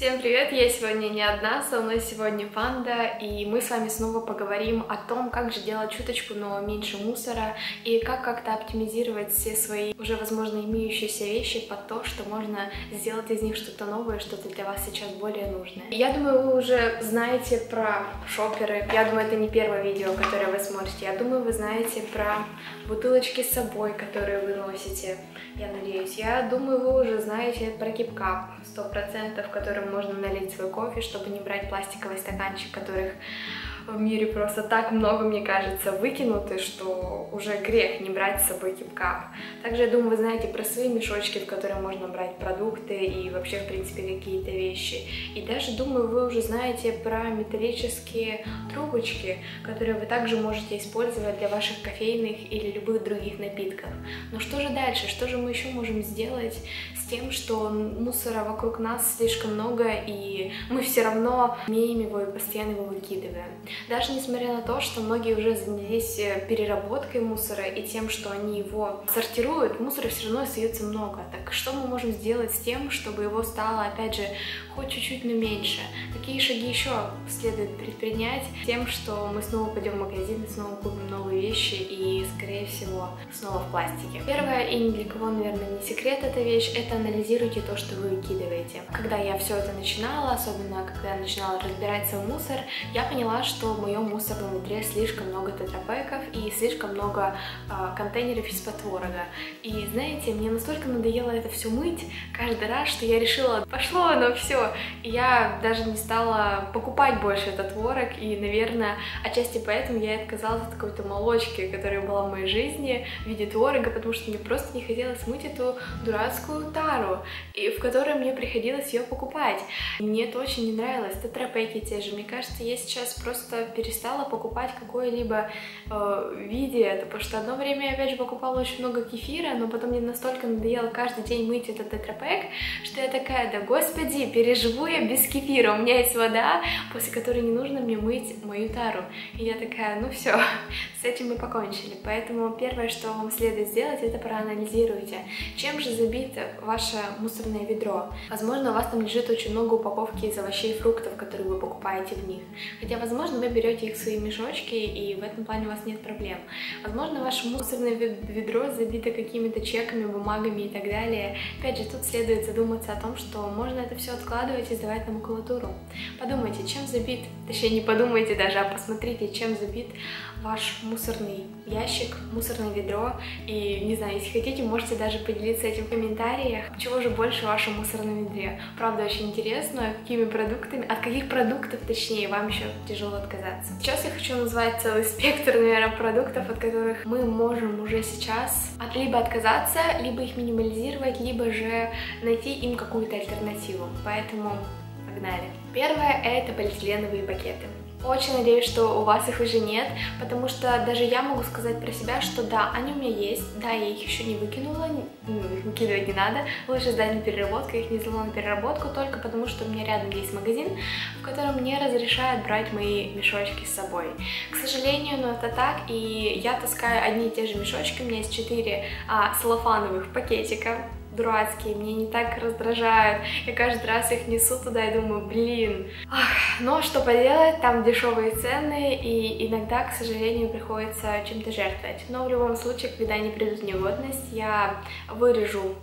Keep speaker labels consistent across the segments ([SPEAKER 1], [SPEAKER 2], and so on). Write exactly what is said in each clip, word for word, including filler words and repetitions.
[SPEAKER 1] Всем привет! Я сегодня не одна, со мной сегодня Панда, и мы с вами снова поговорим о том, как же делать чуточку, но меньше мусора, и как как-то оптимизировать все свои уже, возможно, имеющиеся вещи под то, что можно сделать из них что-то новое, что-то для вас сейчас более нужное. Я думаю, вы уже знаете про шоперы. Я думаю, это не первое видео, которое вы смотрите. Я думаю, вы знаете про бутылочки с собой, которые вы носите. Я надеюсь. Я думаю, вы уже знаете про кипкап сто процентов, которым можно налить свой кофе, чтобы не брать пластиковый стаканчик, которых в мире просто так много, мне кажется, выкинуты, что уже грех не брать с собой кипкап. Также, я думаю, вы знаете про свои мешочки, в которые можно брать продукты и вообще, в принципе, какие-то вещи. И даже, думаю, вы уже знаете про металлические трубочки, которые вы также можете использовать для ваших кофейных или любых других напитков. Но что же дальше? Что же мы еще можем сделать с тем, что мусора вокруг нас слишком много, и мы все равно имеем его и постоянно его выкидываем? Даже несмотря на то, что многие уже занялись переработкой мусора и тем, что они его сортируют, мусора все равно остается много. Так что мы можем сделать с тем, чтобы его стало, опять же, хоть чуть-чуть, но меньше? Какие шаги еще следует предпринять тем, что мы снова пойдем в магазин и снова купим новые вещи и, скорее всего, снова в пластике? Первое, и ни для кого, наверное, не секрет эта вещь, это анализируйте то, что вы выкидываете. Когда я все это начинала, особенно когда я начинала разбирать свой мусор, я поняла, что в моем мусорном ведре слишком много тетрапэков и слишком много э, контейнеров из-под творога. И знаете, мне настолько надоело это все мыть каждый раз, что я решила, пошло оно все. И я даже не стала покупать больше этот творог, и, наверное, отчасти поэтому я и отказалась от какой-то молочки, которая была в моей жизни в виде творога, потому что мне просто не хотелось мыть эту дурацкую тару, и в которой мне приходилось ее покупать. И мне это очень не нравилось. Тетрапэки те же. Мне кажется, я сейчас просто перестала покупать какое-либо э, виде, потому что одно время я опять же покупала очень много кефира, но потом мне настолько надоело каждый день мыть этот тетрапэк, что я такая, да господи, переживу я без кефира, у меня есть вода, после которой не нужно мне мыть мою тару. И я такая, ну все, с этим мы покончили. Поэтому первое, что вам следует сделать, это проанализируйте, чем же забито ваше мусорное ведро. Возможно, у вас там лежит очень много упаковки из овощей и фруктов, которые вы покупаете в них. Хотя, возможно, вы берете их в свои мешочки, и в этом плане у вас нет проблем. Возможно, ваше мусорное ведро забито какими-то чеками, бумагами и так далее. Опять же, тут следует задуматься о том, что можно это все откладывать и сдавать на макулатуру. Подумайте, чем забит, точнее не подумайте даже, а посмотрите, чем забит ваш мусорный ящик, мусорное ведро. И, не знаю, если хотите, можете даже поделиться этим в комментариях, чего же больше в вашем мусорном ведре. Правда, очень интересно, какими продуктами, от каких продуктов, точнее, вам еще тяжело отказаться. Сейчас я хочу назвать целый спектр, наверное, продуктов, от которых мы можем уже сейчас от либо отказаться, либо их минимализировать, либо же найти им какую-то альтернативу. Поэтому погнали. Первое — это полиэтиленовые пакеты. Очень надеюсь, что у вас их уже нет, потому что даже я могу сказать про себя, что да, они у меня есть, да, я их еще не выкинула, ну, их выкидывать не надо, лучше сдать на переработку, я их не сдала на переработку только потому, что у меня рядом есть магазин, в котором мне разрешают брать мои мешочки с собой. К сожалению, но это так, и я таскаю одни и те же мешочки, у меня есть четыре а, целлофановых пакетика, дурацкие, мне не так раздражают, я каждый раз их несу туда и думаю, блин. Ах, но что поделать, там дешевые цены, и иногда, к сожалению, приходится чем-то жертвовать. Но в любом случае, когда они придут в негодность, я вырежу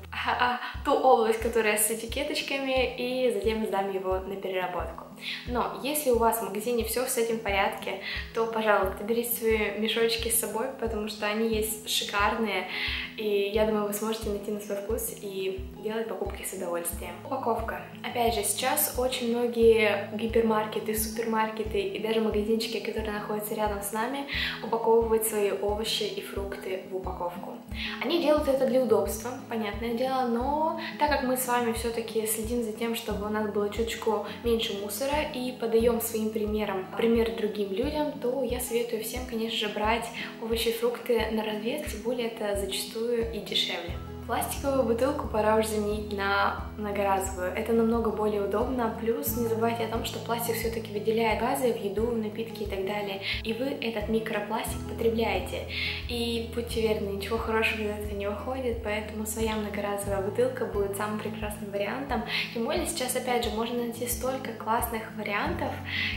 [SPEAKER 1] ту область, которая с этикеточками, и затем сдам его на переработку. Но если у вас в магазине все с этим в порядке, то, пожалуйста, берите свои мешочки с собой, потому что они есть шикарные, и я думаю, вы сможете найти на свой вкус и делать покупки с удовольствием. Упаковка. Опять же, сейчас очень многие гипермаркеты, супермаркеты и даже магазинчики, которые находятся рядом с нами, упаковывают свои овощи и фрукты в упаковку. Они делают это для удобства, понятное дело, но так как мы с вами все-таки следим за тем, чтобы у нас было чуточку меньше мусора, и подаем своим примером пример другим людям, то я советую всем, конечно же, брать овощи и фрукты на развес, тем более это зачастую и дешевле. Пластиковую бутылку пора уже заменить на многоразовую. Это намного более удобно, плюс не забывайте о том, что пластик все-таки выделяет газы в еду, в напитки и так далее, и вы этот микропластик потребляете. И будьте уверены, ничего хорошего из этого не выходит, поэтому своя многоразовая бутылка будет самым прекрасным вариантом. Тем более сейчас, опять же, можно найти столько классных вариантов,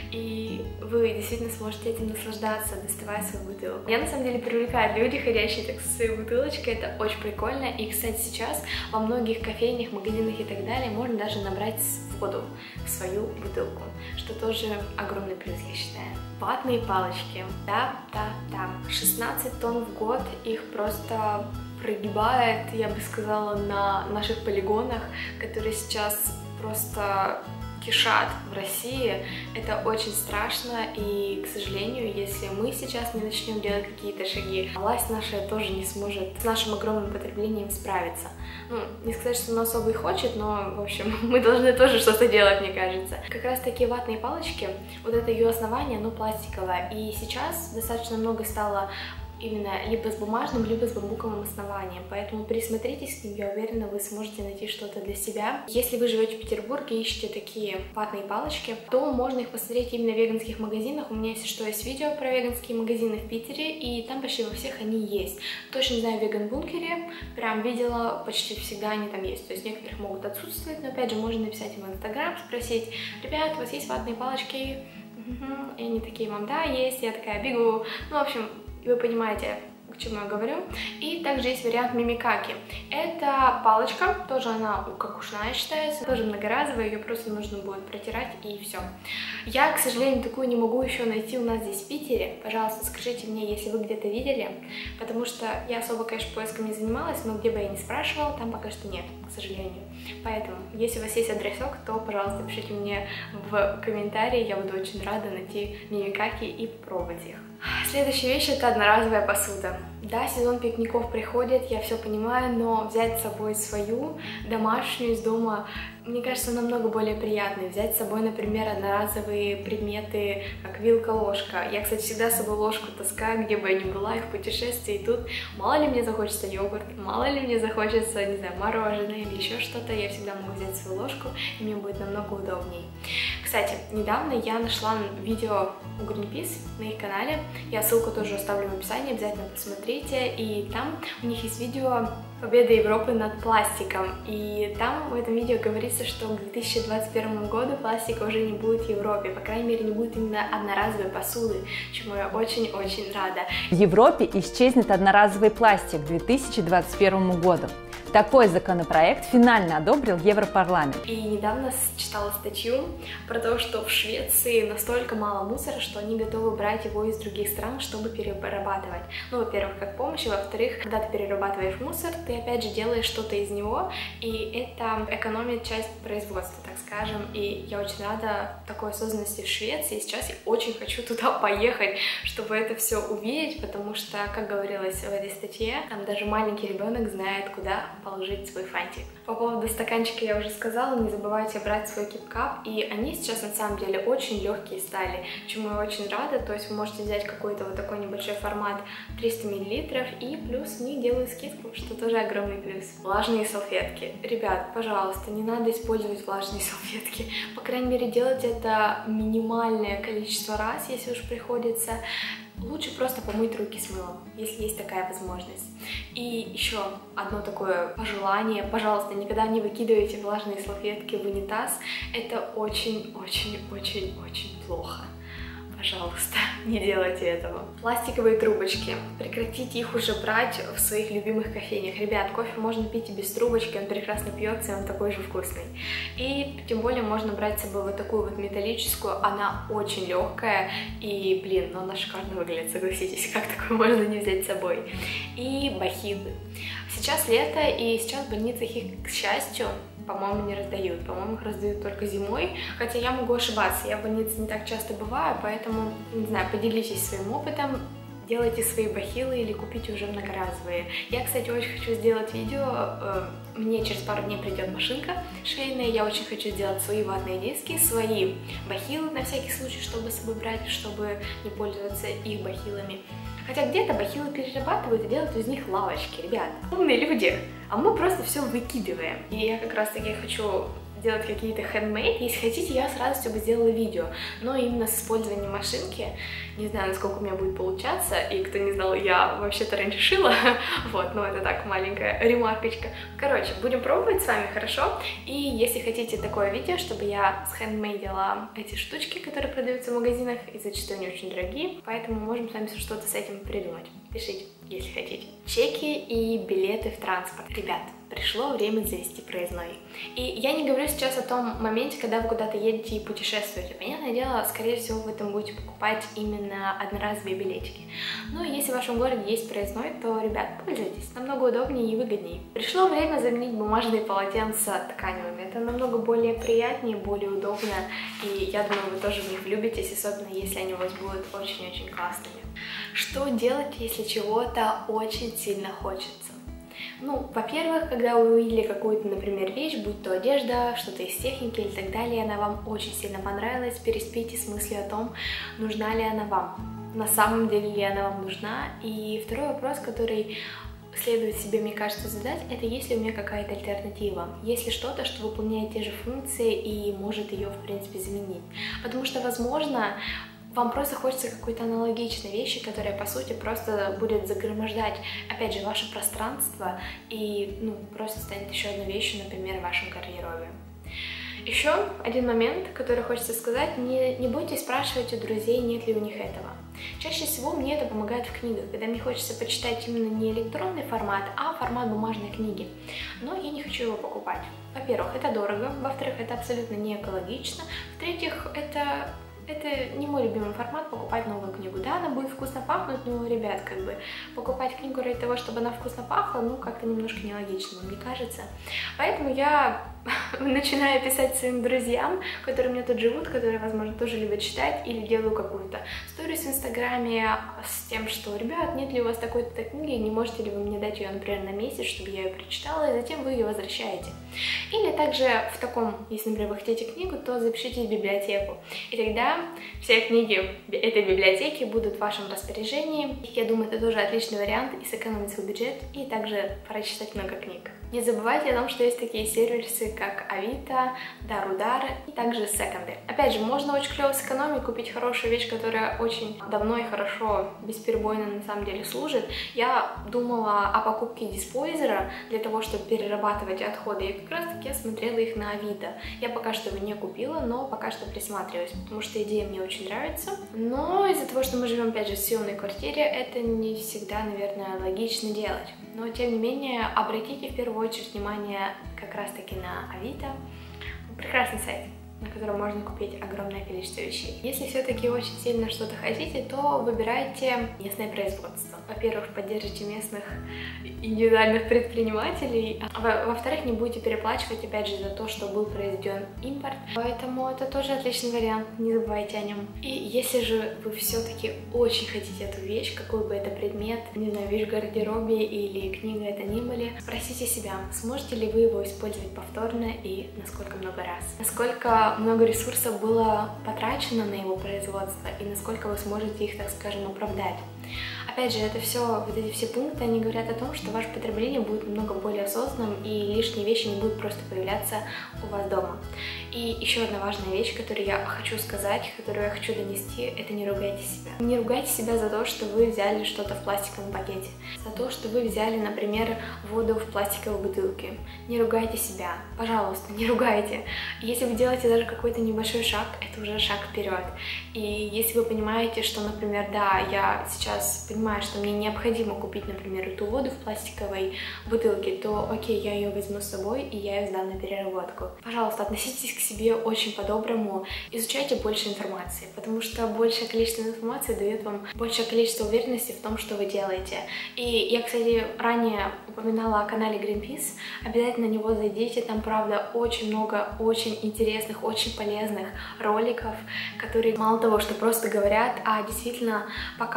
[SPEAKER 1] и вы действительно сможете этим наслаждаться, доставая свою бутылку. Я на самом деле привлекаю люди, ходящие так со своей бутылочкой, это очень прикольно. И, кстати, сейчас во многих кофейнях, магазинах и так далее можно даже набрать воду в свою бутылку, что тоже огромный плюс, я считаю. Ватные палочки, да, да, да, шестнадцать тонн в год, их просто прогибает, я бы сказала, на наших полигонах, которые сейчас просто кишат в России. Это очень страшно, и, к сожалению, если мы сейчас не начнем делать какие-то шаги, власть наша тоже не сможет с нашим огромным потреблением справиться. Ну, не сказать, что она особо и хочет, но, в общем, мы должны тоже что-то делать, мне кажется. Как раз такие ватные палочки, вот это ее основание, оно пластиковое, и сейчас достаточно много стало именно либо с бумажным, либо с бамбуковым основанием, поэтому присмотритесь к ним, я уверена, вы сможете найти что-то для себя. Если вы живете в Петербурге и ищете такие ватные палочки, то можно их посмотреть именно в веганских магазинах. У меня, если что, есть видео про веганские магазины в Питере, и там почти во всех они есть. Точно знаю, в веган-бункере прям видела, почти всегда они там есть, то есть некоторых могут отсутствовать, но опять же можно написать им в Инстаграм, спросить: ребят, у вас есть ватные палочки? И они такие: вам да, есть. Я такая бегу. Ну, в общем, вы понимаете, к чему я говорю. И также есть вариант мимикаки. Это палочка, тоже она как ушная считается, тоже многоразовая, ее просто нужно будет протирать и все. Я, к сожалению, такую не могу еще найти у нас здесь в Питере. Пожалуйста, скажите мне, если вы где-то видели, потому что я особо, конечно, поиском не занималась, но где бы я ни спрашивала, там пока что нет, к сожалению. Поэтому, если у вас есть адресок, то, пожалуйста, пишите мне в комментарии, я буду очень рада найти мимикаки и попробовать их. Следующая вещь — это одноразовая посуда. Да, сезон пикников приходит, я все понимаю, но взять с собой свою, домашнюю, из дома, мне кажется, намного более приятно. Взять с собой, например, одноразовые предметы, как вилка, ложка. Я, кстати, всегда с собой ложку таскаю, где бы я ни была, и в путешествии, и тут мало ли мне захочется йогурт, мало ли мне захочется, не знаю, мороженое или еще что-то, я всегда могу взять свою ложку, и мне будет намного удобнее. Кстати, недавно я нашла видео у Greenpeace на их канале, я ссылку тоже оставлю в описании, обязательно посмотрите, и там у них есть видео «Победа Европы над пластиком», и там в этом видео говорится, что к две тысячи двадцать первому году пластика уже не будет в Европе, по крайней мере, не будет именно одноразовой посуды, чему я очень-очень рада.
[SPEAKER 2] В Европе исчезнет одноразовый пластик к две тысячи двадцать первому году. Такой законопроект финально одобрил Европарламент.
[SPEAKER 1] И недавно читала статью про то, что в Швеции настолько мало мусора, что они готовы брать его из других стран, чтобы перерабатывать. Ну, во-первых, как помощь, и во-вторых, когда ты перерабатываешь мусор, ты опять же делаешь что-то из него, и это экономит часть производства, так скажем. И я очень рада такой осознанности в Швеции. Сейчас я очень хочу туда поехать, чтобы это все увидеть, потому что, как говорилось в этой статье, там даже маленький ребенок знает, куда положить свой фантик. По поводу стаканчика я уже сказала, не забывайте брать свой кип-кап, и они сейчас на самом деле очень легкие стали, чему я очень рада. То есть вы можете взять какой-то вот такой небольшой формат триста миллилитров, и плюс в них делаю скидку, что тоже огромный плюс. Влажные салфетки. Ребят, пожалуйста, не надо использовать влажные салфетки. По крайней мере, делать это минимальное количество раз, если уж приходится. Лучше просто помыть руки с мылом, если есть такая возможность. И еще одно такое пожелание: пожалуйста, никогда не выкидывайте влажные салфетки в унитаз. Это очень-очень-очень-очень плохо. Пожалуйста, не делайте этого. Пластиковые трубочки. Прекратите их уже брать в своих любимых кофейнях. Ребят, кофе можно пить и без трубочки, он прекрасно пьется, и он такой же вкусный. И тем более можно брать с собой вот такую вот металлическую, она очень легкая, и, блин, ну она шикарно выглядит, согласитесь, как такое можно не взять с собой. И бахилы. Сейчас лето, и сейчас в больницах их, к счастью, по-моему, не раздают. По-моему, их раздают только зимой, хотя я могу ошибаться, я в больнице не так часто бываю, поэтому, не знаю, поделитесь своим опытом. делайте свои бахилы или купите уже многоразовые. Я, кстати, очень хочу сделать видео, мне через пару дней придет машинка швейная, я очень хочу сделать свои ватные диски, свои бахилы на всякий случай, чтобы с собой брать, чтобы не пользоваться их бахилами. Хотя где-то бахилы перерабатывают и делают из них лавочки, ребят. Умные люди, а мы просто все выкидываем. И я как раз таки хочу делать какие-то handmade. Если хотите, я с радостью бы сделала видео, но именно с использованием машинки. Не знаю, насколько у меня будет получаться, и кто не знал, я вообще-то раньше шила, вот, но это так, маленькая ремаркочка. Короче, будем пробовать с вами, хорошо? И если хотите такое видео, чтобы я схендмейдила эти штучки, которые продаются в магазинах, и зачастую они очень дорогие, поэтому можем с вами что-то с этим придумать. Пишите, если хотите. Чеки и билеты в транспорт. Ребят, пришло время завести проездной. И я не говорю сейчас о том моменте, когда вы куда-то едете и путешествуете. Понятное дело, скорее всего, вы там будете покупать именно одноразовые билетики. Но если в вашем городе есть проездной, то, ребят, пользуйтесь. Намного удобнее и выгоднее. Пришло время заменить бумажные полотенца тканевыми. Это намного более приятнее, более удобно. И я думаю, вы тоже в них влюбитесь, особенно если они у вас будут очень-очень классными. Что делать, если чего-то очень сильно хочется? Ну, во-первых, когда вы увидели какую-то, например, вещь, будь то одежда, что-то из техники или так далее, она вам очень сильно понравилась, переспите с мыслью о том, нужна ли она вам, на самом деле ли она вам нужна. И второй вопрос, который следует себе, мне кажется, задать, это есть ли у меня какая-то альтернатива, есть ли что-то, что выполняет те же функции и может ее, в принципе, заменить. Потому что, возможно, вам просто хочется какой-то аналогичной вещи, которая, по сути, просто будет загромождать, опять же, ваше пространство и, ну, просто станет еще одной вещью, например, в вашем гардеробе. Еще один момент, который хочется сказать, не, не бойтесь спрашивать у друзей, нет ли у них этого. Чаще всего мне это помогает в книгах, когда мне хочется почитать именно не электронный формат, а формат бумажной книги. Но я не хочу его покупать. Во-первых, это дорого, во-вторых, это абсолютно не экологично, в-третьих, это... Это не мой любимый формат, покупать новую книгу. Да, она будет вкусно пахнуть, но, ребят, как бы, покупать книгу ради того, чтобы она вкусно пахла, ну, как-то немножко нелогично, мне кажется. Поэтому я начинаю писать своим друзьям, которые у меня тут живут, которые, возможно, тоже любят читать, или делаю какую-то сторис в Инстаграме с тем, что, ребят, нет ли у вас такой-то книги, не можете ли вы мне дать ее, например, на месяц, чтобы я ее прочитала, и затем вы ее возвращаете. Или также в таком, если, например, вы хотите книгу, то запишите в библиотеку, и тогда все книги этой библиотеки будут в вашем распоряжении. Я думаю, это тоже отличный вариант и сэкономить свой бюджет, и также прочитать много книг. Не забывайте о том, что есть такие сервисы, как Авито, Дарудар и также секонды. Опять же, можно очень клево сэкономить, купить хорошую вещь, которая очень давно и хорошо, бесперебойно на самом деле служит. Я думала о покупке диспойзера для того, чтобы перерабатывать отходы, и как раз таки я смотрела их на Авито. Я пока что его не купила, но пока что присматриваюсь, потому что идея мне очень нравится. Но из-за того, что мы живем, опять же, в съемной квартире, это не всегда, наверное, логично делать. Но, тем не менее, обратите в первую очередь внимание как раз-таки на Авито. Прекрасный сайт, на котором можно купить огромное количество вещей. Если все-таки очень сильно что-то хотите, то выбирайте местное производство. Во-первых, поддержите местных индивидуальных предпринимателей, а во-вторых, не будете переплачивать, опять же, за то, что был произведен импорт. Поэтому это тоже отличный вариант, не забывайте о нем. И если же вы все-таки очень хотите эту вещь, какой бы это предмет, не знаю, вещь в гардеробе или книга это ни были, спросите себя, сможете ли вы его использовать повторно и насколько много раз. Насколько много ресурсов было потрачено на его производство и насколько вы сможете их, так скажем, оправдать. Опять же, это все, вот эти все пункты, они говорят о том, что ваше потребление будет намного более осознанным и лишние вещи не будут просто появляться у вас дома. И еще одна важная вещь, которую я хочу сказать, которую я хочу донести, это не ругайте себя. Не ругайте себя за то, что вы взяли что-то в пластиковом пакете, за то, что вы взяли, например, воду в пластиковой бутылке. Не ругайте себя, пожалуйста, не ругайте. Если вы делаете даже какой-то небольшой шаг, это уже шаг вперед. И если вы понимаете, что, например, да, я сейчас понимаю, что мне необходимо купить, например, эту воду в пластиковой бутылке, то окей, я ее возьму с собой и я ее сдам на переработку. Пожалуйста, относитесь к себе очень по-доброму, изучайте больше информации, потому что большее количество информации дает вам большее количество уверенности в том, что вы делаете. И я, кстати, ранее упоминала о канале Greenpeace, обязательно на него зайдите, там, правда, очень много очень интересных, очень полезных роликов, которые мало того, что просто говорят, а действительно показывают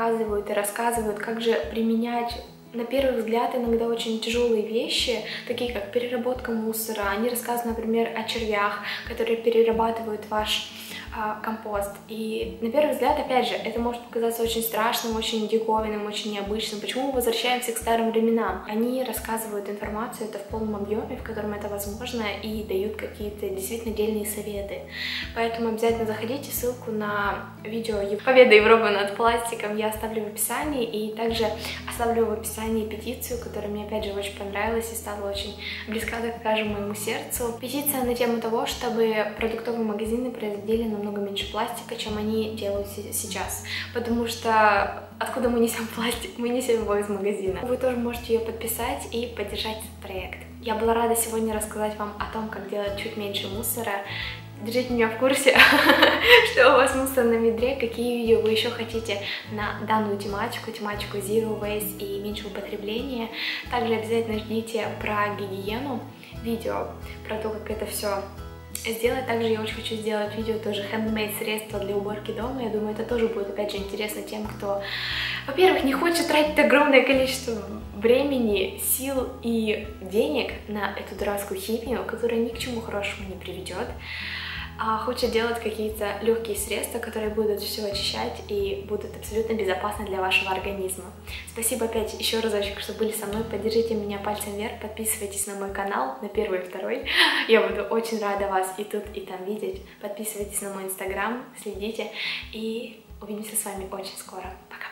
[SPEAKER 1] и рассказывают, как же применять на первый взгляд иногда очень тяжелые вещи, такие как переработка мусора. Они рассказывают, например, о червях, которые перерабатывают ваш а, компост. И на первый взгляд, опять же, это может показаться очень страшным, очень диковинным, очень необычным. Почему мы возвращаемся к старым временам? Они рассказывают информацию это в полном объеме, в котором это возможно, и дают какие-то действительно дельные советы. Поэтому обязательно заходите, ссылку на видео «Победа Европы над пластиком» я оставлю в описании, и также оставлю в описании петицию, которая мне опять же очень понравилась и стала очень близка, так скажем, моему сердцу. Петиция на тему того, чтобы продуктовые магазины производили намного меньше пластика, чем они делают сейчас, потому что откуда мы несем пластик? Мы несем его из магазина. Вы тоже можете ее подписать и поддержать этот проект. Я была рада сегодня рассказать вам о том, как делать чуть меньше мусора. Держите меня в курсе, что у вас мусор на ведре, какие видео вы еще хотите на данную тематику, тематику Zero Waste и меньшего потребления. Также обязательно ждите про гигиену, видео про то, как это все сделать. Также я очень хочу сделать видео тоже handmade средства для уборки дома. Я думаю, это тоже будет опять же интересно тем, кто, во-первых, не хочет тратить огромное количество времени, сил и денег на эту дурацкую химию, которая ни к чему хорошему не приведет, а хочет делать какие-то легкие средства, которые будут все очищать и будут абсолютно безопасны для вашего организма. Спасибо опять еще разочек, что были со мной. Поддержите меня пальцем вверх, подписывайтесь на мой канал, на первый и второй. Я буду очень рада вас и тут, и там видеть. Подписывайтесь на мой инстаграм, следите, и увидимся с вами очень скоро. Пока!